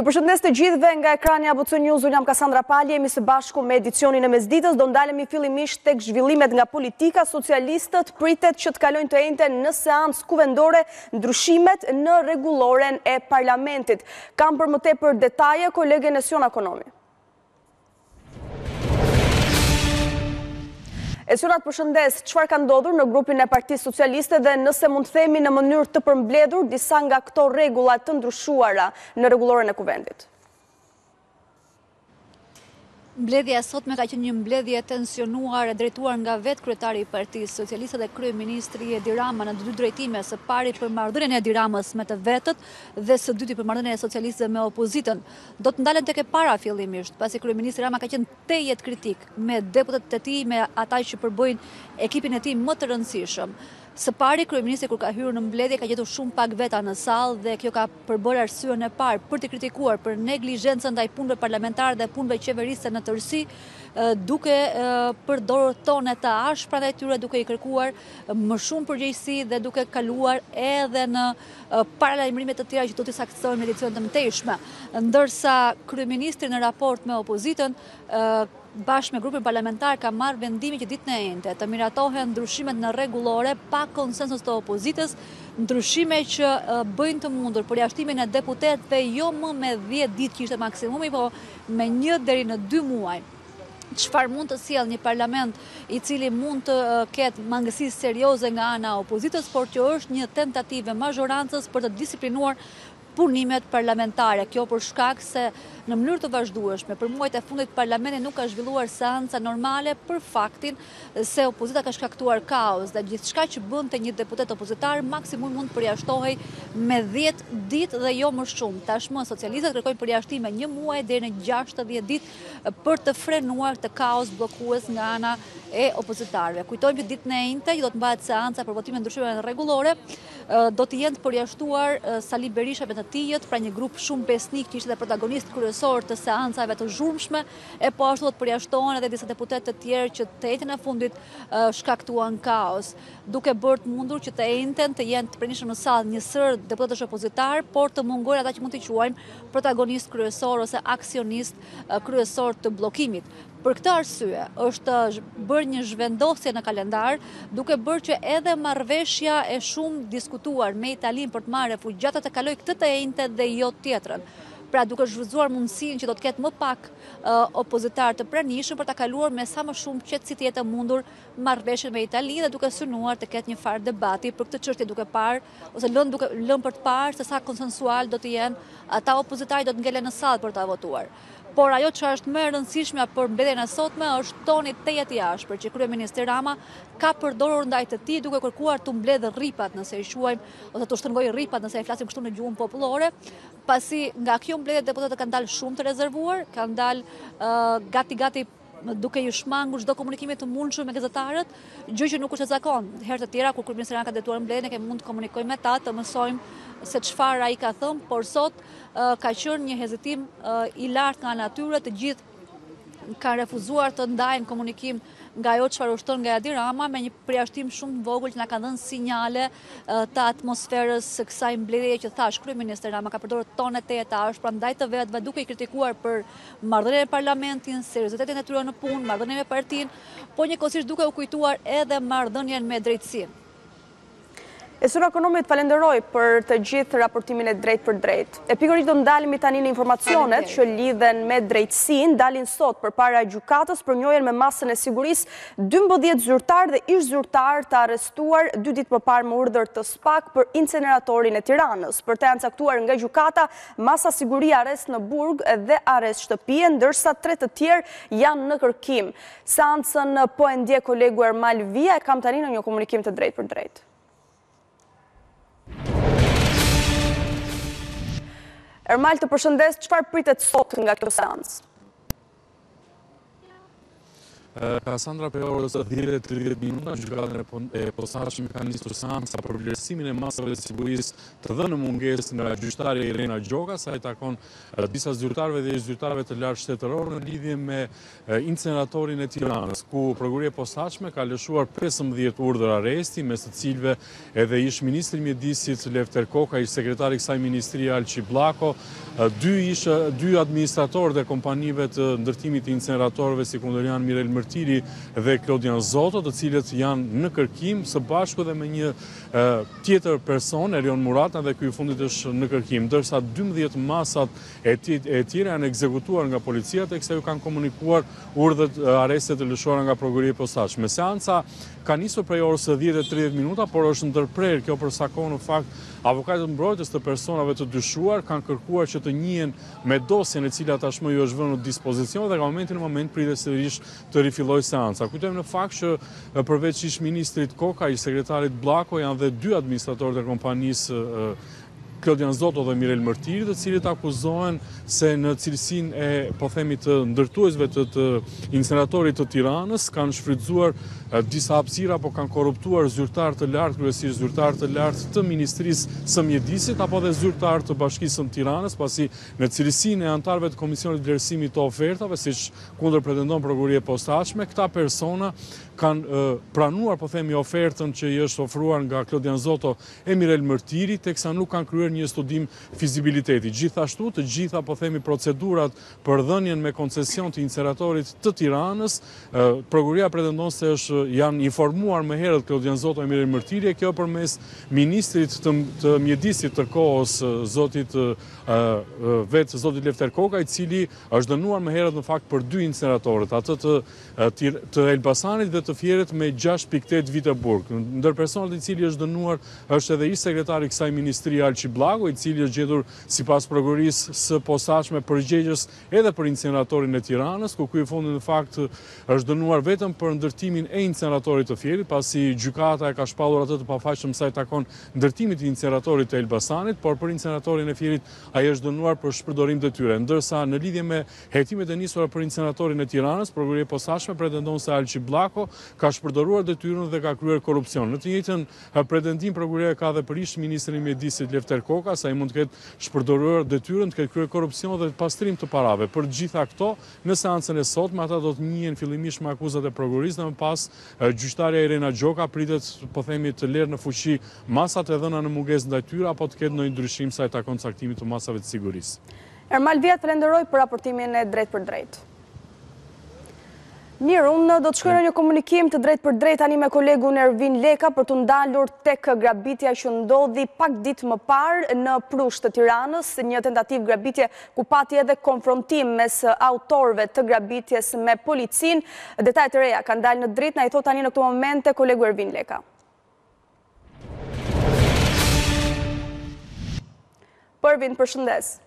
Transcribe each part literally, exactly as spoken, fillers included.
përshëndes të gjithëve nga ekrani A B C News, unë jam Kassandra Palje, jemi së bashku me edicionin e mesditës, do ndalemi fillimisht tek zhvillimet nga politika. Socialistët pritet që të kalojnë të njëjtën në seancë kuvendore ndryshimet në rregulloren e parlamentit. Kam për më tepër detaje kolegen e Sion Akonomi. E Sionat, përshëndes, çfarë ka ndodhur në grupin e Partisë Socialiste dhe nëse mund të themi në mënyrë të përmbledhur disa nga këto rregulla të ndryshuara në rregulloren e kuvendit? Mbledhja e sotme ka qenë një mbledhje tensionuar e drejtuar nga vetë kryetari i Partisë Socialiste dhe kryeministri Edi Rama në dy drejtime, së pari për marrëdhënien e Edi Ramës me të vetët dhe së dyti për marrëdhënien e socialistëve me opozitën. Do të ndalen tek e para fillimisht, pasi kryeministri Rama ka qenë tejet kritik me deputetët e tij, me ata që përbëjnë ekipin e tij më të rëndësishëm. Së pari, kryeministri kur ka hyrë në mbledhje ka gjetur shumë pak veta në sallë dhe kjo ka përbërë arsyen e parë për të kritikuar për neglizhencën ndaj punëve parlamentare dhe punëve qeverisë në tërësi, duke përdorur tone të ashpra ndaj tyre, duke i kërkuar më shumë përgjegjësi dhe duke kaluar edhe në paralajmërime të tjera që do të saktohen në edicione të mëtejshme. Ndërsa kryeministri në raport me opozitën bashkë me grupin parlamentar ka marrë vendimin që ditën e njëjtë të miratohen ndryshimet në rregullore pa konsensus të opozitës, ndryshime që bëjnë të mundur përjashtimin e deputetëve jo më me dhjetë ditë që ishte maksimumi, po me një deri në dy muaj. Çfarë mund të sjellë një parlament i cili mund të ketë mangësi serioze nga ana e opozitës, por që është një tentativë mazhorancës për të disiplinuar punimet parlamentare. Kjo për shkak se në mënyrë të vazhdueshme për muajt e fundit parlamenti nuk ka zhvilluar seanca normale për faktin se opozita ka shkaktuar kaos dhe gjithçka që bënte një deputet opozitar maksimum mund përjashtohej me dhjetë ditë dhe jo më shumë. Tashmë socialistët kërkojnë përjashtim me një muaj deri në gjashtëdhjetë ditë për të frenuar të kaos bllokues nga ana e opozitarëve. Kujtojmë që ditën e njëjtë që do të mbahet seanca për votimin e ndryshimeve rregullore, do të jenë të përjashtuar Sali Berisha me të tijët, pra një grup shumë besnik që ishte dhe protagonist kryesor të seancave të zhurmshme, e po ashtu do të përjashtohen edhe disa deputet të tjerë që të njëjtën e fundit shkaktuan kaos, duke bërë të mundur që të njëjtën të jenë të pranishëm në sallë një sër deputetësh opozitar, por të mungojnë ata që mund t'i quajmë protagonist kryesor ose aksionist kryesor të bllokimit. Për këtë arsye, është bërë një zhvendosje në kalendar, duke bërë që edhe marrëveshja e shumë diskutuar me Italinë për të marrë refugjata të kalojë këtë të njëjtën dhe jo tjetrën. Pra duke zhvëzuar mundësinë që do të ketë më pak uh, opozitar të pranishëm për ta kaluar me sa më shumë qetësi të jetë mundur marrëveshjen me Italinë dhe duke synuar të ketë një farë debati për këtë çështje, duke parë ose lënë duke lënë për të parë se sa konsensual do të jenë ata opozitarë do të ngelen në sallë për ta votuar. Por ajo që është më e rëndësishme për mbledhjen e sotme është toni tejet i ashpër që kryeministri Rama ka përdorur ndaj të tij duke kërkuar të mbledhë rripat, nëse i quajmë, ose të shtrëngojë rripat nëse e flasim kështu në gjuhën popullore, pasi nga kjo mbledhje deputetët kanë dalë shumë të rezervuar, kanë dalë gati-gati duke ju shmangur çdo komunikimi të mundshëm me gazetarët, gjë që nuk është e zakonshme. Herë të tjera kur kryeministri Rama ka detyruar mbledhjen, ne mund të komunikojmë me ta, të mësojmë se çfarë ai ka thënë, por sot uh, ka qenë një hezitim uh, i lartë nga natyra, të gjithë kanë refuzuar të ndajnë komunikim nga ajo çfarë u shton nga Edi Rama, me një përjashtim shumë të vogël që na ka dhënë sinjale uh, të atmosferës së kësaj mbledhjeje që thash kryeministri Rama ka përdorur tone të jeta ashpra ndaj të vetëve, duke i kritikuar për marrëdhënien e parlamentit, seriozitetin e tyre në punë, marrëdhënien me partinë, po njëkohësisht duke u kujtuar edhe marrëdhënien me drejtësinë. E Sion Akonomi të falenderoj për të gjithë raportimin e drejt për drejt. E pikërisht do ndalemi tani në informacionet që lidhen me drejtësinë, dalin sot përpara gjykatës për njohjen me masën e sigurisë dymbëdhjetë zyrtar dhe ish zyrtar të arrestuar dy ditë më parë me urdhër të SPAK për inceneratorin e Tiranës. Për të janë caktuar nga gjykata masa siguri arrest në burg dhe arrest shtëpie, ndërsa tre të tjerë janë në kërkim. Seancën po e ndjek kolegu Ermal Via, e kam tani në një komunikim të drejt për drejt. Ermal, të përshëndes, çfarë pritet sot nga kjo seancë? Kassandra për orës dhjetë e tridhjetë minuta, gjykatën e posaçme ka nisur seanca për vlerësimin e masave të sigurisë të dhënë në mungesë nga gjyqtarja Irena Gjoka, sa i takon disa zyrtarëve dhe zyrtarëve të lartë shtetëror në lidhje me inceneratorin e Tiranës, ku prokuroria e posaçme ka lëshuar pesëmbëdhjetë urdhër arresti, mes të cilëve edhe ish ministri i mjedisit Lefter Koka, ish sekretari i kësaj ministrie Alçi Bllako, dy ish dy administratorë të kompanive të ndërtimit të inceneratorëve si Kundërjan Mirel Mërtiri dhe Klodian Zoto, të cilët janë në kërkim së bashku dhe me një uh, tjetër person, Erion Murata, dhe ky i fundit është në kërkim, ndërsa dymbëdhjetë masat e, e tjera janë ekzekutuar nga policia, teksa ju kanë komunikuar urdhët uh, arreste të lëshuara nga prokuroria e posaçme. Seanca ka nisur prej orës dhjetë e tridhjetë minuta, por është ndërprerë kjo për sa kohë. Në fakt, avokatët mbrojtës të personave të dyshuar kanë kërkuar që të njihen me dosjen e cila tashmë ju është vënë në dispozicion dhe nga momenti në moment pritet sërish të rifillojë seanca. Kujtojmë në fakt që përveç ish ministrit Koka, ish sekretarit Bllako, janë dhe dy administratorë të kompanisë Klodian Zoto dhe Mirel Mërtiri, të cilët akuzohen se në cilësinë e, po themi, të ndërtuesve të, të inceneratorit të Tiranës kanë shfrytzuar disa hapësira, apo kanë korruptuar zyrtar të lartë, kryesisht zyrtar të lartë të Ministrisë së Mjedisit, apo dhe zyrtar të Bashkisë së Tiranës, pasi në cilësinë e anëtarëve të Komisionit të Vlerësimit të Ofertave, siç kundër pretendon prokuroria e posaçme, këta persona kanë uh, pranuar, po themi, ofertën që i është ofruar nga Klodian Zoto e Mirel Mërtiri, teksa nuk kanë kryer një studim fizibiliteti. Gjithashtu, të gjitha, po themi, procedurat për dhënien me koncesion të inceneratorit të Tiranës, uh, prokuroria pretendon se është janë informuar më herët Klodian Zoto e Mirel Mërtiri, kjo përmes ministrit të, të mjedisit të kohës, zotit uh, uh, vetë zotit Lefter Koka, i cili është dënuar më herët në fakt për dy inceneratorët, atë të, uh, të Elbasanit dhe të Fierit me gjashtë pikë tetë vite burg. Ndër personat i cili është dënuar është edhe ish sekretari i kësaj ministrie Alçi Bllako, i cili është gjetur sipas prokurorisë së posaçme përgjegjës edhe për inceneratorin e Tiranës, ku ky i fundit në fakt është dënuar vetëm për ndërtimin e inceneratorit të Fierit, pasi gjykata e ka shpallur atë të pafajshëm sa i takon ndërtimit të inceneratorit të Elbasanit, por për inceneratorin e Fierit ai është dënuar për shpërdorim detyre. Ndërsa në lidhje me hetimet e nisura për inceneratorin e Tiranës, prokuroria e posaçme pretendon se Alçi Bllako ka shpërdoruar detyrën dhe ka kryer korrupsion. Në të njëjtën pretendim prokuroria ka dhe për ish ministrin e mjedisit Lefter Koka, sa i mund të ketë shpërdoruar detyrën, të ketë kryer korrupsion dhe pastrim të parave. Për gjitha këto, në seancën e sotme ata do të njihen fillimisht me akuzat e prokurorisë dhe më pas gjyqtarja Irena Gjoka pritet, po themi, të lërë në fuqi masat e dhëna në mungesë ndaj tyre apo të ketë ndonjë ndryshim sa i takon caktimit të masave të sigurisë. Ermal Vjet, falenderoj për raportimin e drejt për drejt. Mirë, unë do të shkoj në një komunikim të drejt për drejt tani me kolegun Ervin Leka për të ndalur tek grabitja që ndodhi pak ditë më parë në Prushtë të Tiranës, një tentativ grabitje ku pati edhe konfrontim mes autorëve të grabitjes me policin. Detajet e reja kanë dalë në dritë, na i thot tani në këto momente kolegu Ervin Leka. Ervin, përshëndes.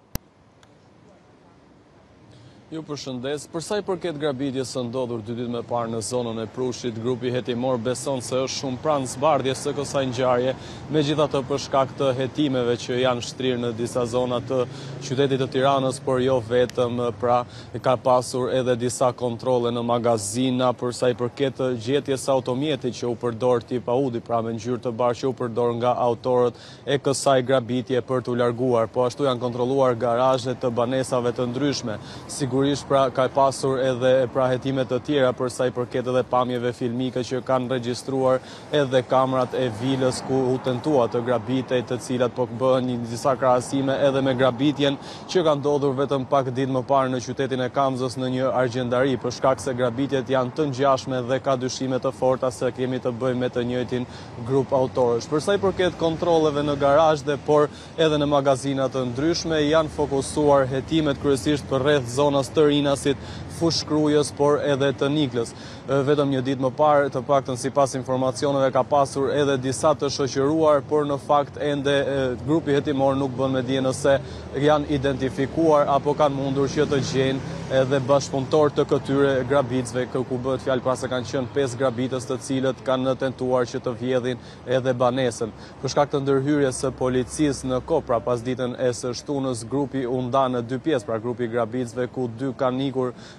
Ju përshëndes, përsa i përket grabitjes së ndodhur dy ditë më parë në zonën e Prushtit, grupi hetimor beson se është shumë pranë zbardhjes së kësaj ngjarje, megjithatë për shkak të hetimeve që janë shtrirë në disa zona të qytetit të Tiranës, por jo vetëm, pra ka pasur edhe disa kontrolle në magazina përsa i përket gjetjes automjetit që u përdor tip Audi, pra me ngjyrë të bardhë që u përdor nga autorët e kësaj grabitje për t'u larguar, po ashtu janë kontrolluar garazhet të banesave të ndryshme. Sigurisht pra ka pasur edhe pra hetime të tjera përsa i përket edhe pamjeve filmike që kanë regjistruar edhe kamerat e vilës ku u tentua të grabitej, të cilat po bëhen një disa krahasime edhe me grabitjen që ka ndodhur vetëm pak ditë më parë në qytetin e Kamzës në një argjendari, për shkak se grabitjet janë të ngjashme dhe ka dyshime të forta se kemi të bëjmë me të njëjtin grup autorësh. Përsa i përket kontrolleve në garazhe, por edhe në magazina të ndryshme, janë fokusuar hetimet kryesisht për rreth zonës të Rinasit, Fushkrujës, por edhe të Niklës. Vetëm një ditë më parë, të paktën sipas informacioneve, ka pasur edhe disa të shoqëruar, por në fakt ende grupi hetimor nuk bën me dije nëse janë identifikuar apo kanë mundur që të gjejnë edhe bashkëpunëtor të këtyre grabitësve, ku bëhet fjalë pra se kanë qenë pesë grabitës të cilët kanë tentuar që të vjedhin edhe banesën. Për shkak të ndërhyrjes së policisë në Kopra pas ditën e së shtunës, grupi u nda në dy pjesë, pra grupi i grabitësve ku dy kanë ikur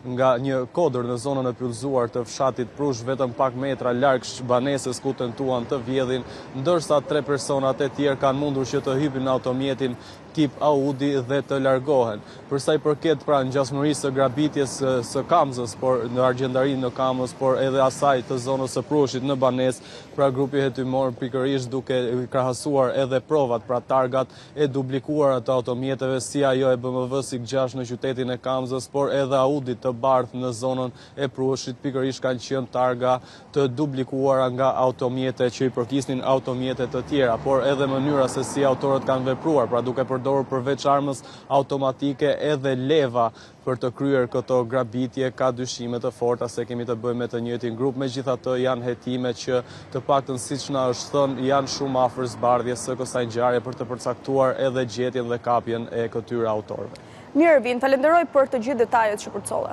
nga një kodër në zonën e pyllëzuar të fshatit Prush, vetëm pak metra larg banesës ku tentuan të vjedhin, ndërsa tre personat e tjerë kanë mundur që të hypin në automjetin tip Audi dhe të largohen. Përsa i përket pra ngjashmërisë së grabitjes së Kamzës, por në argjendarinë në Kamës, por edhe asaj të zonës së Prushit në banesë, pra grupi hetimor pikërisht duke krahasuar edhe provat, pra targat e duplikuara të automjeteve si ajo e B M W Sig gjashtë në qytetin e Kamzës, por edhe Audi të bardhë në zonën e Prushit, pikërisht kanë qenë targa të duplikuara nga automjete që i përkisnin automjete të tjera, por edhe mënyra se si autorët kanë vepruar, pra duke përdorur përveç armës automatike edhe leva për të kryer këto grabitje, ka dyshime të forta se kemi të bëjmë me të njëjtin grup. Megjithatë janë hetime që të paktën siç na është thënë janë shumë afër zbardhjes së kësaj ngjarje për të përcaktuar edhe gjetjen dhe kapjen e këtyre autorëve. Mirë, Vin, falenderoj për të gjithë detajet që përcolle.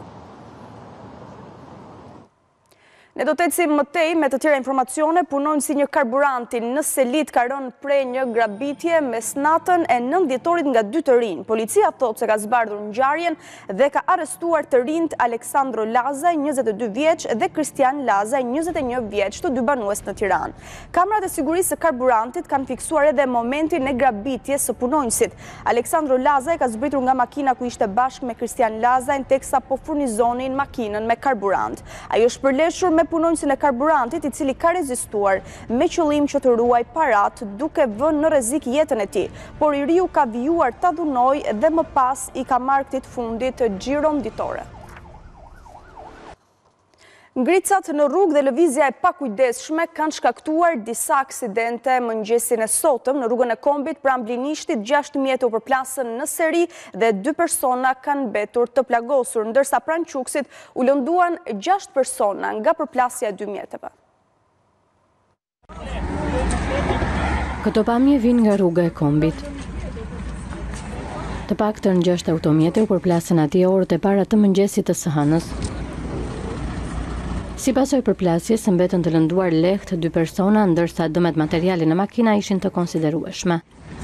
Ne do të ecim më tej me të tjera informacione. Punojnë si një karburanti në Selit ka rënë prej një grabitje mes natën e nëntë dhjetorit nga dy të rinj. Policia thotë se ka zbardhur ngjarjen dhe ka arrestuar të rinjt Aleksandro Lazaj, njëzet e dy vjeç, dhe Kristian Lazaj, njëzet e një vjeç, të dy banues në Tiranë. Kamerat e sigurisë së karburantit kanë fiksuar edhe momentin e grabitjes së punonjësit. Aleksandro Lazaj ka zbritur nga makina ku ishte bashkë me Kristian Lazaj, teksa po furnizonin makinën me karburant. Ai është përleshur me punonjësin e karburantit, i cili ka rezistuar me qëllim që të ruaj parat duke vënë në rrezik jetën e tij, por i riu ka vijuar ta dhunojë dhe më pas i ka marrë këtij fundit xhiron ditore. Ngricat në rrugë dhe lëvizja e pakujdesshme kanë shkaktuar disa aksidente mëngjesin e sotëm në rrugën e Kombit pranë Blinishtit, gjashtë mjete u përplasën në seri dhe dy persona kanë mbetur të plagosur, ndërsa pranë Quksit u lënduan gjashtë persona nga përplasja e dy mjeteve. Këto pamje vijnë nga rruga e Kombit. Të paktën gjashtë automjete u përplasën atje orët e para të mëngjesit të së hënës. Si pasojë përplasjes, mbetën të lënduar lehtë dy persona, ndërsa dëmet materiale në makina ishin të konsiderueshme.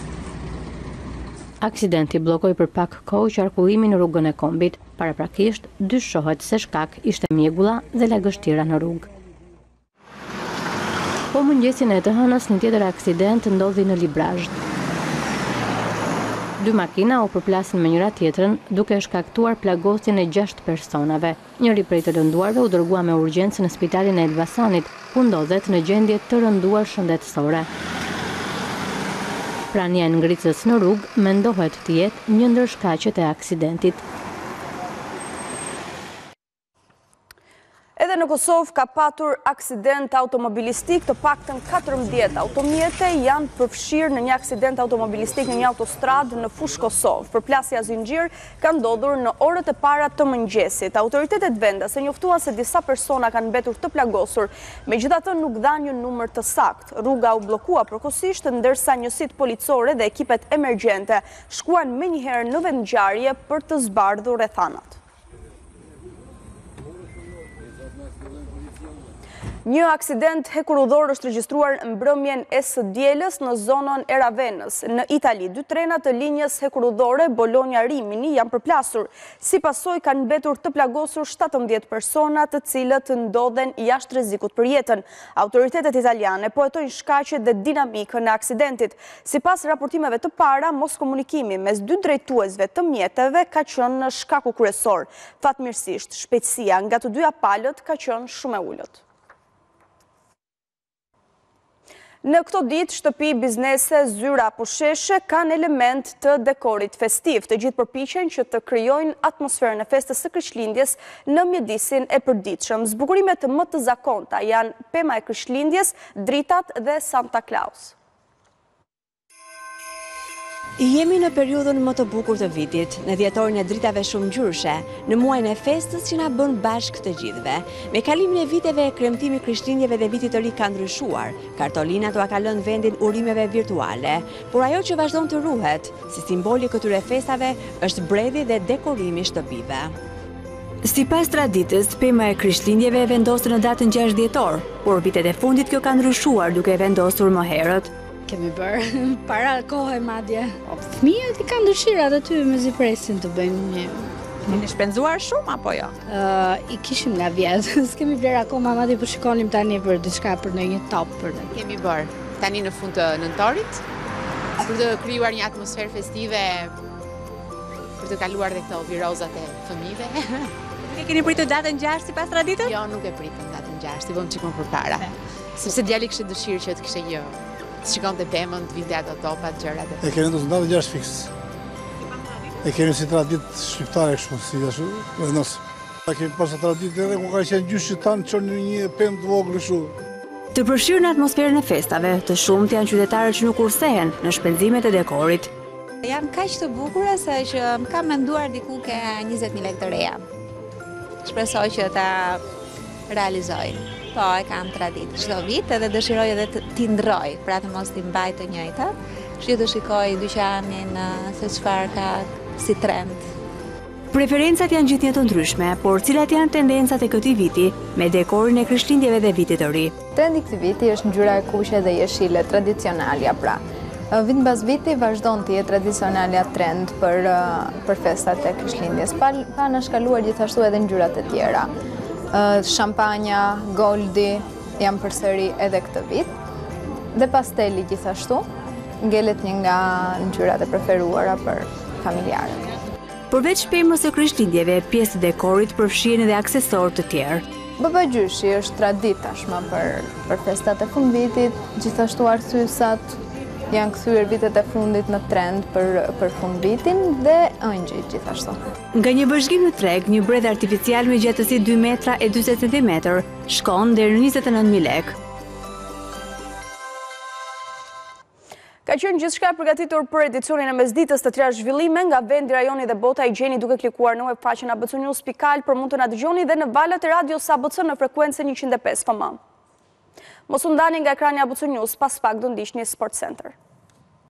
Aksidenti bllokoi për pak kohë qarkullimin në rrugën e Kombit. Paraprakisht, dyshohet se shkak ishte mjegulla dhe lagështira në rrugë. Po mëngjesin e të hënës, një tjetër aksident ndodhi në Librazh. Dy makina u përplasën me njëra tjetrën duke shkaktuar plagosjen e gjashtë personave. Njëri prej të lënduarve u dërgua me urgjencë në spitalin e Elbasanit, ku ndodhet në gjendje të rënduar shëndetësore. Prania e ngritës në rrugë mendohet të jetë një ndër shkaqet e aksidentit. Edhe në Kosovë ka patur aksident automobilistik, të paktën katërmbëdhjetë automjete janë përfshirë në një aksident automobilistik në një autostradë në fushë Kosovë. Përplasja zinxhir ka ndodhur në orët e para të mëngjesit. Autoritetet vendase njoftuan se disa persona kanë mbetur të plagosur, megjithatë nuk dhanë një numër të saktë. Rruga u bllokua përkohësisht, ndërsa njësitë policore dhe ekipet emergjente shkuan menjëherë në vendngjarje për të zbardhur rrethanat. Një aksident hekurudhor është regjistruar mbrëmjen e së dielës në zonën e Ravenës, në Itali. Dy trena të linjës hekurudhore Bologna-Rimini janë përplasur. Si pasojë kanë mbetur të plagosur shtatëmbëdhjetë persona, të cilët ndodhen jashtë rrezikut për jetën. Autoritetet italiane po hetojnë shkaqet dhe dinamikën e aksidentit. Sipas raportimeve të para, mos komunikimi mes dy drejtuesve të mjeteve ka qenë shkaku kryesor. Fatmirësisht, shpejtësia nga të dyja palët ka qenë shumë e ulët. Në këto ditë, shtëpi, biznese, zyra apo sheshe kanë element të dekorit festiv. Të gjithë përpiqen që të krijojnë atmosferën e festës së Krishtlindjes në mjedisin e përditshëm. Zbukurimet më të zakonta janë pema e Krishtlindjes, dritat dhe Santa Claus. Jemi në periudhën më të bukur të vitit, në dhjetorin e dritave shumë ngjyrshe, në muajin e festës që na bën bashkë të gjithëve. Me kalimin e viteve, kremtimi i Krishtlindjeve dhe vitit të ri ka ndryshuar. Kartolinat u ka lënë vendin urimeve virtuale, por ajo që vazhdon të ruhet, si simboli këtyre festave, është bredhi dhe dekorimi i shtëpive. Sipas traditës, pema e Krishtlindjeve vendosur në datën gjashtë dhjetor, por vitet e fundit kjo ka ndryshuar duke vendosur më herët. Kemi bërë para kohë madje. Fëmijët i kanë dëshirat aty me zi presin të bëjmë një Keni shpenzuar shumë apo jo? I kishim nga vjetë, s'kemi bler akoma, madje po shikonim tani për diçka për në një top për në. Kemi bërë tani në fund të nëntorit për të krijuar një atmosferë festive, për të kaluar dhe këto virozat e fëmijëve. E keni pritur datën gjashtë sipas traditës? Jo, nuk e pritëm datën gjashtë, i vëmë çik më përpara. Sepse djali kishte dëshirë që të kishte një të shikonte pemën, të vinte ato topat, gjërat. E keni të datën gjashtë fiks. E kemi si traditë shqiptare kështu, si ashtu, vendos. Ta kemi pasur traditë edhe ku ka qenë gjysh që tanë çonin një pemë të vogël kështu. Të përfshirë në atmosferën e festave, të shumt janë qytetarët që nuk kursehen në shpenzimet e dekorit. Janë kaq të bukura sa që më kam menduar diku ke njëzet mijë lekë të reja. Shpresoj që ta realizoj. Po, e kam traditë çdo vit edhe dëshiroj edhe t'i ndroj, pra të mos t'i mbaj të njëjta. Që të shikoj dyqanin se çfarë ka si trend. Preferencat janë gjithnjë të ndryshme, por cilat janë tendencat e këtij viti me dekorin e Krishtlindjeve dhe Vitit të Ri? Trendi këtij viti është ngjyra e kuqe dhe jeshile, tradicionalja pra. Vit mbas viti vazhdon të jetë tradicionalja trend për për festat e Krishtlindjes. Pa pa na shkaluar gjithashtu edhe ngjyrat e tjera. Shampanja, goldi janë përsëri edhe këtë vit. Dhe pasteli gjithashtu ngelet një nga ngjyrat e preferuara për familjarët. Përveç pemës së Krishtlindjeve, pjesë të dekorit përfshihen edhe aksesorë të tjerë. Babagjyshi është traditë tashmë për për festat e fundvitit, gjithashtu arthyesat janë kthyer vitet e fundit në trend për për fundvitin dhe ëngjit gjithashtu. Nga një vëzhgim në treg, një bredh artificial me gjatësi dy metra e dyzet centimetra shkon deri në njëzet e nëntë mijë lekë. Ka qenë gjithçka e përgatitur për edicionin e mesditës të tëra zhvillime nga vendi, rajoni dhe bota. I gjeni duke klikuar në webfaqen a b c news punkt al, për mund të na dëgjoni dhe në valët e radios A B C në frekuencën njëqind e pesë F M. Mos u ndani nga ekrani A B C News, pas pak do ndiqni Sport Center.